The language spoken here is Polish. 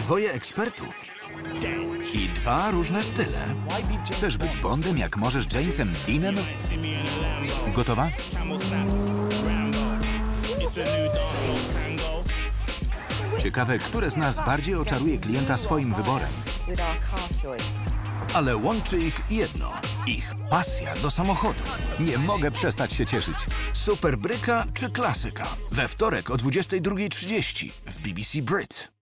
dwoje ekspertów i dwa różne style. Chcesz być Bondem, jak możesz Jamesem Deanem? Gotowa? Ciekawe, które z nas bardziej oczaruje klienta swoim wyborem. Ale łączy ich jedno. Ich pasja do samochodu. Nie mogę przestać się cieszyć. Superbryka czy klasyka? We wtorek o 22:30 w BBC Brit.